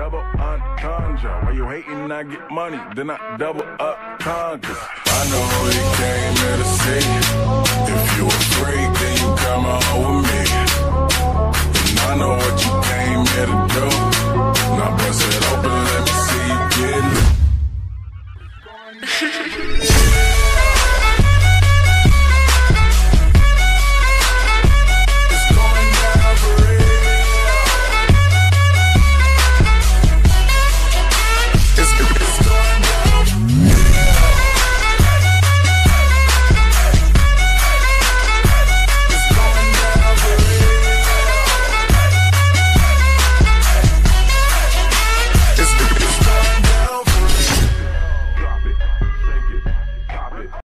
double entendre. Why you hating, I get money, then I double up conquers. I know you came here to see. If you a freak, then you come on with me.